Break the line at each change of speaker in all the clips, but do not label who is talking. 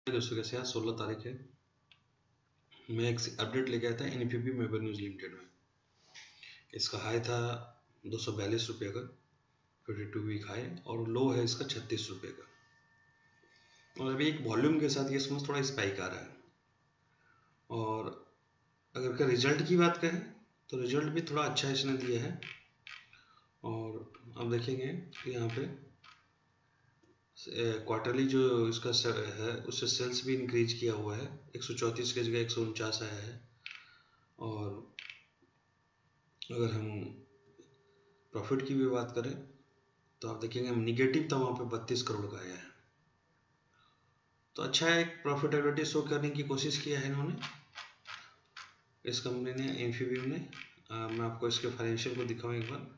दोस्तों कैसे हैं? 16 तारीख है। मैं एक अपडेट लेके आया था एनपीपी मेबर न्यूज़ लिमिटेड में। इसका हाई था 242 रुपये का 52 वीक हाई, और लो है इसका 36 रुपये का। और अभी एक वॉल्यूम के साथ ये इसमें थोड़ा स्पाइक आ रहा है। और अगर का रिजल्ट की बात करें तो रिजल्ट भी थोड़ा अच्छा इसने दिया है। और आप देखेंगे कि यहाँ पे क्वार्टरली जो इसका है उससे सेल्स भी इंक्रीज किया हुआ है। 134 की जगह 149 आया है। और अगर हम प्रॉफिट की भी बात करें तो आप देखेंगे निगेटिव था वहाँ पे 32 करोड़ का आया है। तो अच्छा है, एक प्रॉफिटेबिलिटी शो करने की कोशिश किया है इन्होंने, इस कंपनी ने, इन्फीबीम ने। मैं आपको इसके फाइनेंशियल को दिखाऊँ एक बार।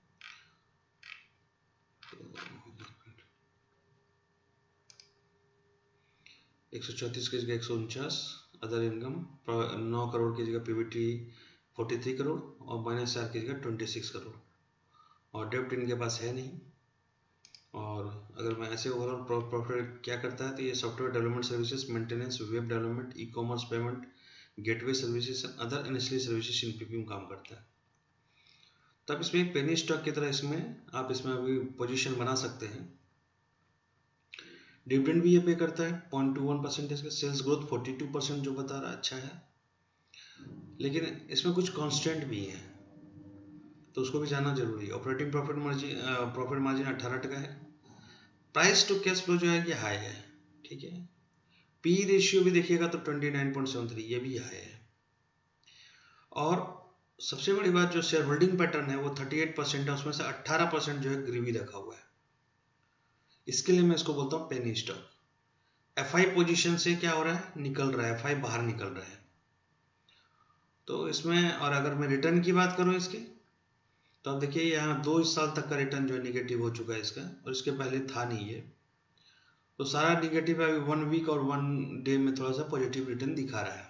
तो 134 की जगह 149, अदर इनकम 9 करोड़ की जगह पीबीटी 43 करोड़, और -4 की जगह 26 करोड़। और डेप्ट इनके पास है नहीं। और अगर मैं ऐसे ओवरऑल प्रॉफिट क्या करता है तो ये software development services, maintenance, web development, e commerce payment, gateway services, other ancillary services इनपीपी में काम करता है। तो आप इसमें पेनी स्टॉक की तरह आप इसमें अभी पोजीशन बना सकते हैं। डिविडेंड भी ये पे करता है 0.21% का। सेल्स ग्रोथ 42% जो बता रहा है, अच्छा है। लेकिन इसमें कुछ कॉन्स्टेंट भी है तो उसको भी जानना जरूरी है। ऑपरेटिंग प्रॉफिट मार्जिन 18% है। प्राइस टू कैश फ्लो जो है ये हाई है, ठीक है। पी रेशियो भी देखिएगा तो 29.73, ये भी हाई है। और सबसे बड़ी बात, जो शेयर होल्डिंग पैटर्न है वो 38% है, उसमें से 18% जो है गिरवी रखा हुआ है। इसके लिए मैं इसको बोलता हूँ पेनी स्टॉक। एफआई पोजीशन से क्या हो रहा है, निकल रहा है, एफआई बाहर निकल रहा है। तो इसमें, और अगर मैं रिटर्न की बात करूँ इसके, तो आप देखिए यहाँ 2 साल तक का रिटर्न जो है निगेटिव हो चुका है इसका, और इसके पहले था नहीं है। तो सारा निगेटिव अभी 1 वीक और 1 डे में थोड़ा सा पॉजिटिव रिटर्न दिखा रहा है।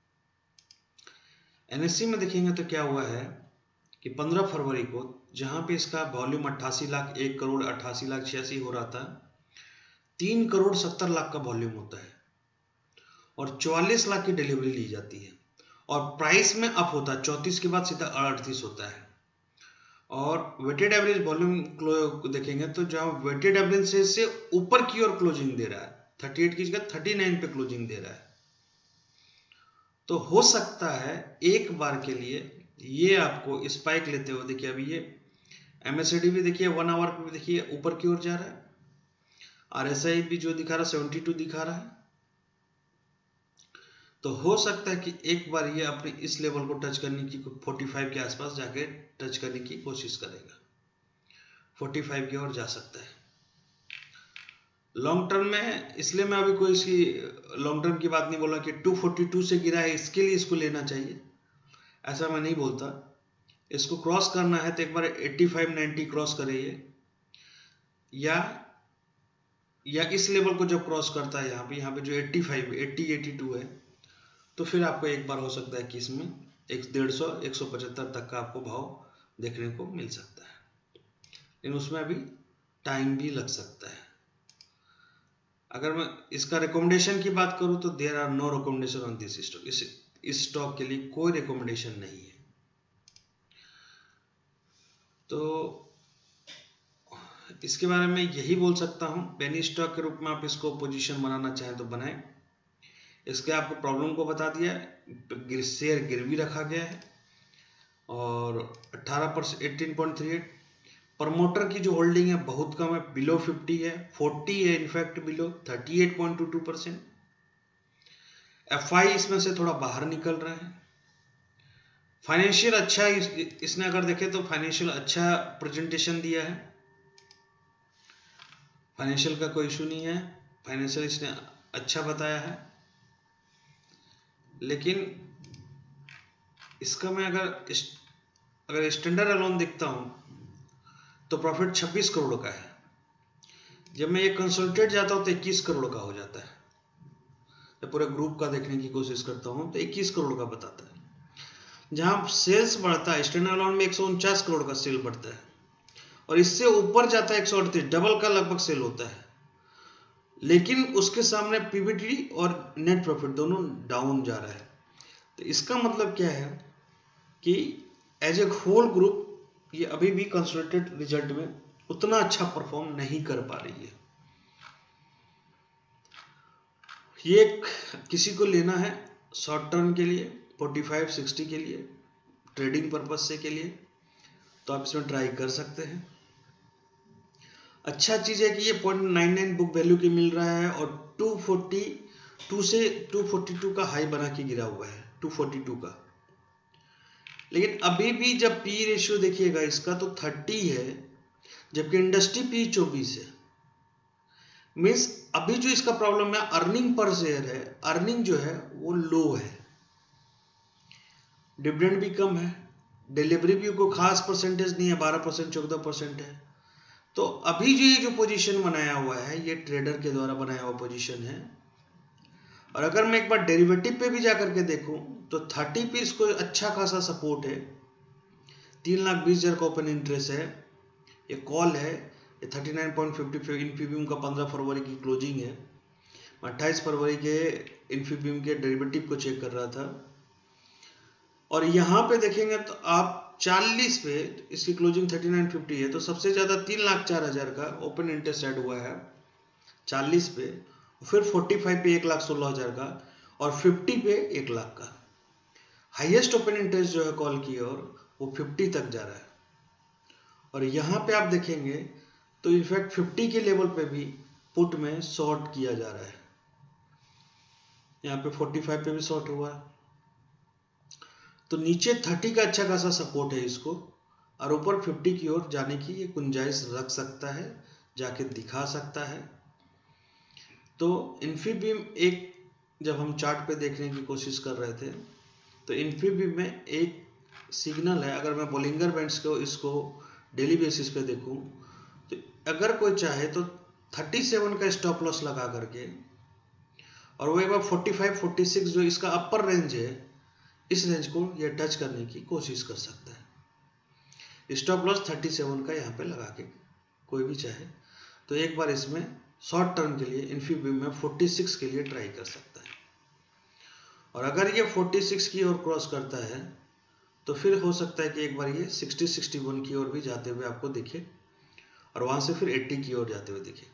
एनएससी में देखेंगे तो क्या हुआ है कि 15 फरवरी को, जहां पे इसका वॉल्यूम 88 लाख 1 करोड़ 88 लाख 86 हो रहा था, 3 करोड़ 70 लाख का वॉल्यूम होता है और 44 लाख की डिलीवरी ली जाती है। और प्राइस में अप होता है, 34 के बाद सीधा 38 होता है। और वेटेड एवरेज वॉल्यूम देखेंगे तो जहां वेटेड एवरेज से ऊपर की ओर क्लोजिंग दे रहा है, 38 की जगह 39 पे क्लोजिंग दे रहा है। तो हो सकता है एक बार के लिए ये आपको स्पाइक लेते हुए, देखिए अभी ये एमएससीडी भी देखिए 1 आवर पे भी देखिए ऊपर की ओर जा रहा है। आरएसआई भी जो दिखा रहा है 72 दिखा रहा है। तो हो सकता है कि एक बार ये अपने इस लेवल को टच करने की, 45 के आसपास जाके टच करने की कोशिश करेगा, 45 की ओर जा सकता है लॉन्ग टर्म में। इसलिए मैं अभी कोई इसकी लॉन्ग टर्म की बात नहीं बोला कि 242 से गिरा है इसके लिए इसको लेना चाहिए, ऐसा मैं नहीं बोलता। इसको क्रॉस करना है तो एक बार 85-90 क्रॉस करे ये, या इस लेवल को जब क्रॉस करता है यहाँ पे जो 85 80-82 है, तो फिर आपको एक बार हो सकता है कि इसमें 150-175 तक का आपको भाव देखने को मिल सकता है। लेकिन उसमें अभी टाइम भी लग सकता है। अगर मैं इसका रिकमेंडेशन की बात करूं तो there are no recommendation on this stock. इस स्टॉक के लिए कोई रिकमेंडेशन नहीं है। तो इसके बारे में यही बोल सकता हूं, पेनी स्टॉक के रूप में आप इसको पोजीशन बनाना चाहें तो बनाएं। इसके आपको प्रॉब्लम को बता दिया, शेयर गिरवी रखा गया है और 18% 18.38। प्रमोटर की जो होल्डिंग है बहुत कम है, बिलो 50 है, 40 है इनफैक्ट बिलो 38.22%। एफआई इसमें से थोड़ा बाहर निकल रहा है। फाइनेंशियल अच्छा है, इसने अगर देखे तो फाइनेंशियल अच्छा प्रेजेंटेशन दिया है, फाइनेंशियल का कोई इशू नहीं है, फाइनेंशियल इसने अच्छा बताया है। लेकिन इसका मैं अगर स्टैंडर्ड अलोन देखता हूं तो प्रॉफिट 26 करोड़ का है। जब मैं ये कंसोलिडेट जाता हूं तो 21 करोड़ का हो जाता है। जब पूरे ग्रुप का देखने की कोशिश करता हूं तो 21 करोड़ का बताता है। जहां सेल्स बढ़ता है, स्टैंडर्ड अलोन में 149 करोड़ का सेल बढ़ता है और इससे ऊपर जाता है 138, डबल का लगभग सेल होता है। लेकिन उसके सामने पीबीटी और नेट प्रॉफिट दोनों डाउन जा रहा है। तो इसका मतलब क्या है कि एज ए होल ग्रुप ये अभी भी कंसोलिडेटेड रिजल्ट में उतना अच्छा परफॉर्म नहीं कर पा रही है। ये किसी को लेना है शॉर्ट टर्म के लिए 45-60 के लिए, ट्रेडिंग पर्पज से के लिए, तो आप इसमें ट्राई कर सकते हैं। अच्छा चीज़ है कि ये 0.99 बुक वैल्यू की मिल रहा है और 242 से 242 का हाई बना के गिरा हुआ है, 242 का। लेकिन अभी भी जब पी रेशियो देखिएगा इसका तो 30 है, जबकि इंडस्ट्री पी 24 है। मीन्स अभी जो इसका प्रॉब्लम है अर्निंग पर शेयर है, अर्निंग जो है वो लो है, डिविडेंड भी कम है, डिलीवरी भी कोई खास परसेंटेज नहीं है, 12% 14% है। तो अभी जो ये जो पोजीशन बनाया हुआ है ये ट्रेडर के द्वारा बनाया हुआ पोजीशन है। और अगर मैं एक बार डेरिवेटिव पे भी जाकर के देखूं तो 30 पे इसको अच्छा खासा सपोर्ट है, 3,20,000 का ओपन इंटरेस्ट है, ये कॉल है, ये 39.55 इन्फीबीम का 15 फरवरी की क्लोजिंग है। 28 फरवरी के इन्फीबीम के डेरिवेटिव को चेक कर रहा था और यहाँ पे देखेंगे तो आप 40 पे इसकी क्लोजिंग 39.50 है, तो सबसे ज़्यादा 3,04,000 का ओपन इंटरेस्ट ऐड हुआ है 40 पे, फिर 45 पे 1,16,000 का और 50 पे 1 लाख का। हाईएस्ट ओपन इंटरेस्ट जो है कॉल की और वो 50 तक जा रहा है। और यहाँ पे आप देखेंगे तो इनफैक्ट 50 के लेवल पे भी पुट में शॉर्ट किया जा रहा है, यहाँ पे 45 पे भी शॉर्ट हुआ है। तो नीचे 30 का अच्छा खासा सपोर्ट है इसको और ऊपर 50 की ओर जाने की ये गुंजाइश रख सकता है, जाके दिखा सकता है। तो इन्फीबीम एक जब हम चार्ट पे देखने की कोशिश कर रहे थे तो इन्फीबीम में एक सिग्नल है, अगर मैं बोलिंगर बैंड्स को इसको डेली बेसिस पे देखूं तो अगर कोई चाहे तो 37 का स्टॉप लॉस लगा करके और वो एक बार 45-46 जो इसका अपर रेंज है इस रेंज को ये टच करने की कोशिश कर सकता है। स्टॉप लॉस 37 का यहाँ पे लगा के कोई भी चाहे तो एक बार इसमें शॉर्ट टर्म के लिए इन्फीबीम में 46 के लिए ट्राई कर सकता है। और अगर ये 46 की ओर क्रॉस करता है तो फिर हो सकता है कि एक बार ये 60-61 की ओर भी जाते हुए आपको दिखे और वहां से फिर 80 की ओर जाते हुए दिखे।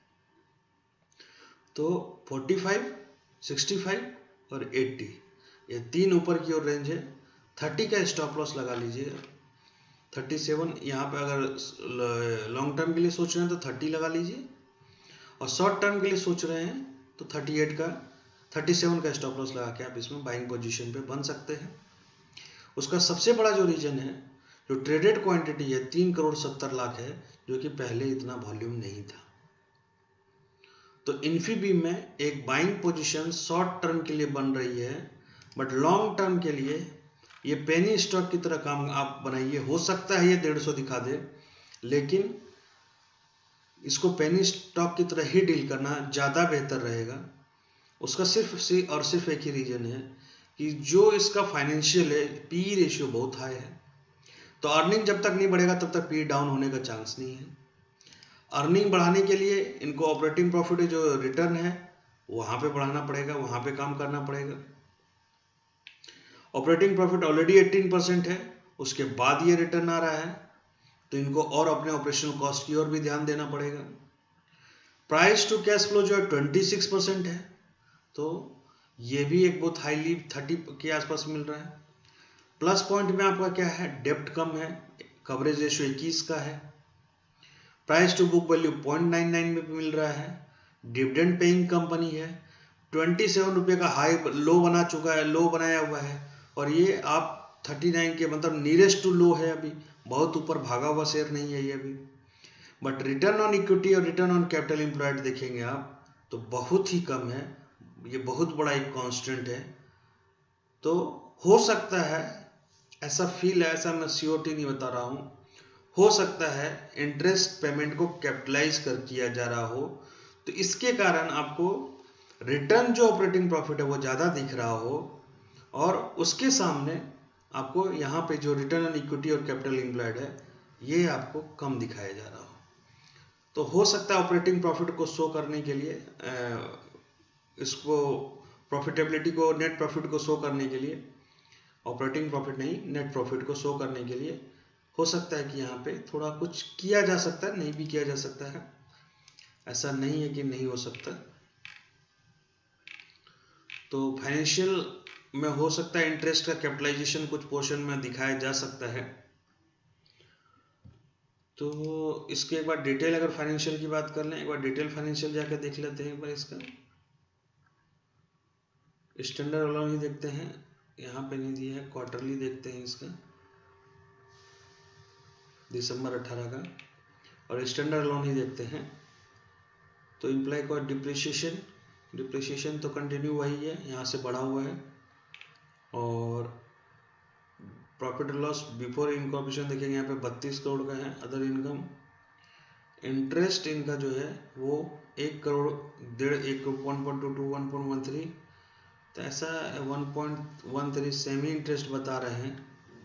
तो 45, 65 और 80 ये तीन ऊपर की ओर रेंज है। 30 का स्टॉप लॉस लगा लीजिए, 37 यहाँ पे अगर लॉन्ग टर्म के लिए सोच रहे हैं तो 30 लगा लीजिए और शॉर्ट टर्म के लिए सोच रहे हैं तो 37 का स्टॉप लॉस लगा के आप इसमें बाइंग पोजीशन पे बन सकते हैं। उसका सबसे बड़ा जो रीजन है, जो ट्रेडेड क्वांटिटी है 3,70,00,000 है, जो कि पहले इतना वॉल्यूम नहीं था। तो इन्फीबीम में एक बाइंग पोजीशन शॉर्ट टर्म के लिए बन रही है, बट लॉन्ग टर्म के लिए ये पेनी स्टॉक की तरह काम आप बनाइए। हो सकता है ये 150 दिखा दे, लेकिन इसको पेनी स्टॉक की तरह ही डील करना ज़्यादा बेहतर रहेगा। उसका सिर्फ एक ही रीजन है कि जो इसका फाइनेंशियल है पी रेशियो बहुत हाई है, तो अर्निंग जब तक नहीं बढ़ेगा तब तक पी डाउन होने का चांस नहीं है। अर्निंग बढ़ाने के लिए इनको ऑपरेटिंग प्रॉफिट जो रिटर्न है वहाँ पे बढ़ाना पड़ेगा, वहाँ पे काम करना पड़ेगा। ऑपरेटिंग प्रॉफिट ऑलरेडी 18% है, उसके बाद ये रिटर्न आ रहा है, तो इनको और अपने ऑपरेशनल कॉस्ट की ओर भी ध्यान देना पड़ेगा। प्राइस टू कैश फ्लो जो है 26% है, तो ये भी एक बहुत हाईली 30 के आसपास मिल रहा है। प्लस पॉइंट में आपका क्या है, डेप्ट कम है, कवरेज रेशियो 21 का है, प्राइस टू बुक वैल्यू 0.99 में मिल रहा है, डिविडेंड पेइंग कंपनी है, 27 रुपये का हाई लो बना चुका है, लो बनाया हुआ है, और ये आप 39 के मतलब नियरेस्ट टू लो है, अभी बहुत ऊपर भागा हुआ शेयर नहीं है ये अभी। बट रिटर्न ऑन इक्विटी और रिटर्न ऑन कैपिटल एम्प्लॉयड देखेंगे आप तो बहुत ही कम है, ये बहुत बड़ा एक कांस्टेंट है। तो हो सकता है, ऐसा फील है, ऐसा मैं श्योरिटी नहीं बता रहा हूँ, हो सकता है इंटरेस्ट पेमेंट को कैपिटलाइज कर किया जा रहा हो, तो इसके कारण आपको रिटर्न जो ऑपरेटिंग प्रॉफिट है वो ज़्यादा दिख रहा हो और उसके सामने आपको यहाँ पे जो रिटर्न ऑन इक्विटी और कैपिटल एम्प्लॉयड है ये आपको कम दिखाया जा रहा हो। तो हो सकता है ऑपरेटिंग प्रॉफिट को शो करने के लिए इसको प्रॉफिटेबिलिटी को, नेट प्रॉफिट को शो करने के लिए, ऑपरेटिंग प्रॉफिट नहीं नेट प्रॉफिट को शो करने के लिए हो सकता है कि यहाँ पे थोड़ा कुछ किया जा सकता है, नहीं भी किया जा सकता है, ऐसा नहीं है कि नहीं हो सकता। तो फाइनेंशियल में हो सकता है इंटरेस्ट का कैपिटलाइजेशन कुछ पोर्शन में दिखाया जा सकता है। तो इसके एक बार डिटेल अगर फाइनेंशियल की बात कर लें, एक बार डिटेल फाइनेंशियल जाकर देख लेते हैं एक बार। इसका स्टैंडर्ड वाला नहीं देखते हैं, यहाँ पे नहीं दिया है, क्वार्टरली देखते हैं इसका दिसंबर 18 का, और स्टैंडर्ड लोन ही देखते हैं। तो इम्प्लाई को डिप्रिसिएशन तो कंटिन्यू वही है, यहाँ से बढ़ा हुआ है। और प्रॉफिट लॉस बिफोर इनकॉर्पोरेशन देखेंगे यहाँ पे 32 करोड़ का है। अदर इनकम, इंटरेस्ट इनका जो है वो 1 करोड़ 1.2 1.13, तो ऐसा 1.13 सेमी इंटरेस्ट बता रहे हैं,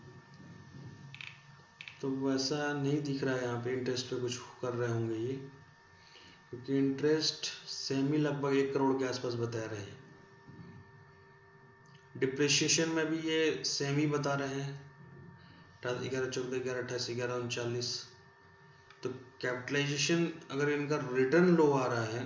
तो वैसा नहीं दिख रहा है यहाँ पे इंटरेस्ट पे कुछ कर रहे होंगे ये, क्योंकि इंटरेस्ट सेमी लगभग 1 करोड़ के आसपास बता रहे हैं। डिप्रिसिएशन में भी ये सेमी बता रहे हैं, 11 14 11 28 11 39। तो कैपिटलाइजेशन अगर इनका रिटर्न लो आ रहा है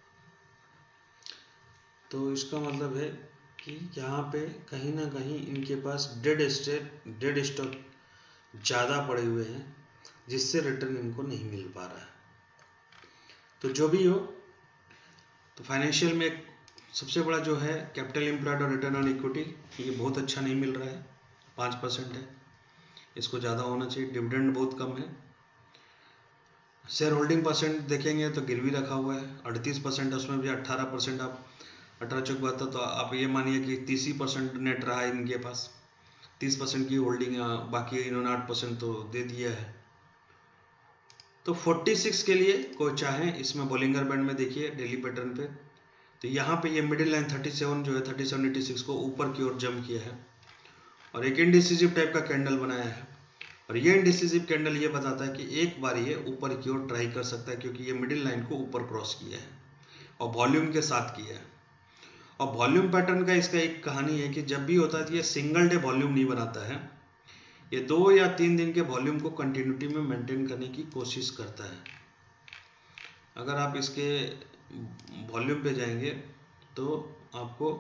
तो इसका मतलब है कि यहाँ पे कहीं ना कहीं इनके पास डेड स्टॉक ज़्यादा पड़े हुए हैं, जिससे रिटर्न इनको नहीं मिल पा रहा है। तो जो भी हो, तो फाइनेंशियल में एक सबसे बड़ा जो है कैपिटल एम्प्लॉयड और रिटर्न ऑन इक्विटी, ये बहुत अच्छा नहीं मिल रहा है, 5% है, इसको ज़्यादा होना चाहिए। डिविडेंड बहुत कम है। शेयर होल्डिंग परसेंट देखेंगे तो गिरवी रखा हुआ है 38%, उसमें भी 18%, आप 18 चौक बहत्तर, तो आप ये मानिए कि 30% नेट रहा है इनके पास, 30% की होल्डिंग, बाकी इन्होंने 8% तो दे दिया है। तो 46 के लिए कोई चाहे इसमें बॉलिंगर बैंड में देखिए डेली पैटर्न पे, तो यहाँ पे ये मिडिल लाइन 37 जो है 3786 को ऊपर की ओर जंप किया है और एक इंडिसिसिव टाइप का कैंडल बनाया है। और ये इंडिसिसिव कैंडल ये बताता है कि एक बार ये ऊपर की ओर ट्राई कर सकता है, क्योंकि ये मिडिल लाइन को ऊपर क्रॉस किया है और वॉल्यूम के साथ किया है। और वॉल्यूम पैटर्न का इसका एक कहानी है कि जब भी होता है तो ये सिंगल डे वॉल्यूम नहीं बनाता है, ये 2 या 3 दिन के वॉल्यूम को कंटिन्यूटी में मेंटेन करने की कोशिश करता है। अगर आप इसके वॉल्यूम पे जाएंगे तो आपको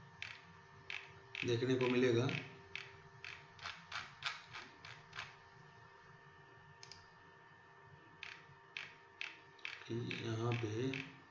देखने को मिलेगा कि यहाँ पे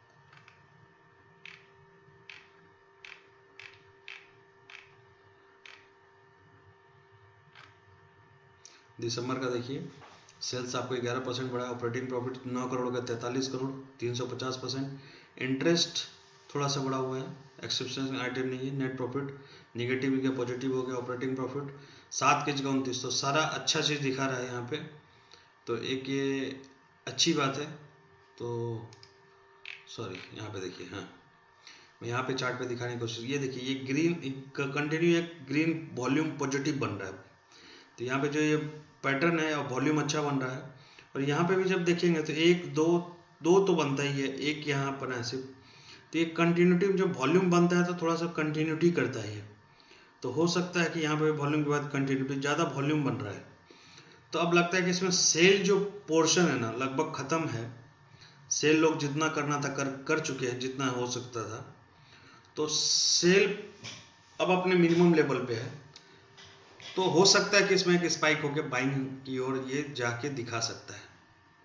दिसंबर का देखिए, सेल्स आपको 11% बढ़ा, ऑपरेटिंग प्रॉफिट 9 करोड़ का 43 करोड़ 350%, इंटरेस्ट थोड़ा सा बढ़ा हुआ है, एक्सेप्शनल आइटम नहीं है, नेट प्रॉफिट निगेटिव गया पॉजिटिव हो गया, ऑपरेटिंग प्रॉफिट 7 के जगह 29, तो सारा अच्छा चीज़ दिखा रहा है यहाँ पे, तो एक ये अच्छी बात है। तो सॉरी यहाँ पे देखिए, हाँ मैं यहाँ पे चार्ट पे दिखाने की कोशिश, ये देखिए ये ग्रीन कंटिन्यू एक ग्रीन वॉल्यूम पॉजिटिव बन रहा है, तो यहाँ पे जो ये पैटर्न है और वॉल्यूम अच्छा बन रहा है। और यहाँ पे भी जब देखेंगे तो 1 2 तो बनता ही है, एक यहाँ पर है सिर्फ, तो ये कंटिन्यूटी जब वॉल्यूम बनता है तो थोड़ा सा कंटिन्यूटी करता है ये, तो हो सकता है कि यहाँ पे वॉल्यूम के बाद कंटिन्यूटी ज़्यादा वॉल्यूम बन रहा है। तो अब लगता है कि इसमें सेल जो पोर्शन है ना लगभग ख़त्म है, सेल लोग जितना करना था कर चुके हैं जितना हो सकता था, तो सेल अब अपने मिनिमम लेवल पे है, तो हो सकता है कि इसमें एक स्पाइक होकर बाइंग की ओर ये जाके दिखा सकता है।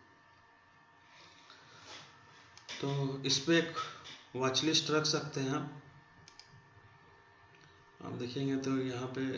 तो इस पर एक वॉच लिस्ट रख सकते हैं आप देखेंगे तो यहाँ पे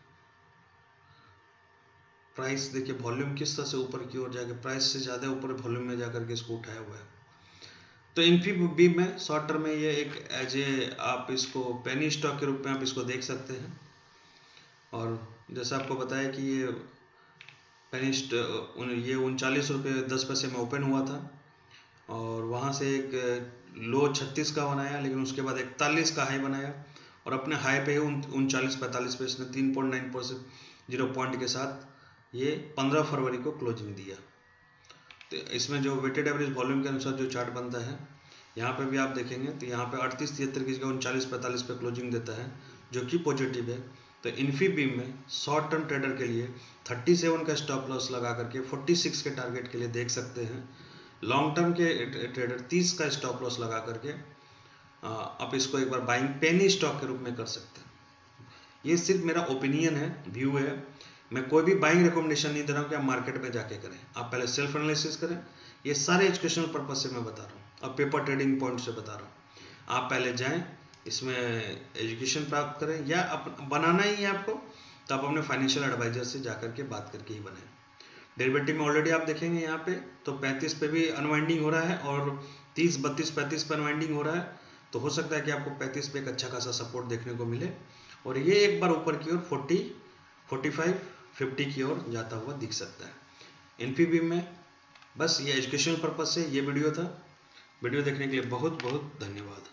प्राइस देखिए वॉल्यूम किस तरह से ऊपर की ओर जाके प्राइस से ज़्यादा ऊपर वॉल्यूम में जाकर के इसको उठाया हुआ है। तो इन्फी में शॉर्ट टर्म में ये एक एज ए आप इसको पेनी स्टॉक के रूप में आप इसको देख सकते हैं। और जैसा आपको बताया कि ये पेनी ये 39 रुपये 10 पैसे में ओपन हुआ था और वहाँ से एक लो 36 का बनाया, लेकिन उसके बाद 41 का हाई बनाया और अपने हाई पे 39.45 पे इसने 3.9% 0 पॉइंट के साथ ये 15 फरवरी को क्लोजिंग दिया। तो इसमें जो वेटेड एवरेज वॉल्यूम के अनुसार जो चार्ट बनता है, यहाँ पे भी आप देखेंगे तो यहाँ पे 38-73 की जगह 39-45 पे क्लोजिंग देता है, जो कि पॉजिटिव है। तो इन्फीबीम में शॉर्ट टर्म ट्रेडर के लिए 37 का स्टॉप लॉस लगा करके 46 के टारगेट के लिए देख सकते हैं। लॉन्ग टर्म के ट्रेडर 30 का स्टॉप लॉस लगा करके आप इसको एक बार बाइंग पेनी स्टॉक के रूप में कर सकते हैं। ये सिर्फ मेरा ओपिनियन है, व्यू है, मैं कोई भी बाइंग रिकमेंडेशन नहीं दे रहा हूँ कि आप मार्केट में जाके करें। आप पहले सेल्फ एनालिसिस करें, ये सारे एजुकेशनल पर्पज से मैं बता रहा हूँ, अब पेपर ट्रेडिंग पॉइंट से बता रहा हूँ। आप पहले जाएं, इसमें एजुकेशन प्राप्त करें, या बनाना ही है आपको तो आप अपने फाइनेंशियल एडवाइजर से जाकर के बात करके ही बनाएं। डेरिवेटिव में ऑलरेडी आप देखेंगे यहाँ पे तो 35 पे भी अनवाइंडिंग हो रहा है और 30, 32, 35 पे अनवाइंडिंग हो रहा है। तो हो सकता है कि आपको 35 पे एक अच्छा खासा सपोर्ट देखने को मिले और ये एक बार ऊपर की ओर 40, 45, 50 की ओर जाता हुआ दिख सकता है। इन्फीबीम में बस ये एजुकेशनल पर्पज से ये वीडियो था। वीडियो देखने के लिए बहुत बहुत धन्यवाद।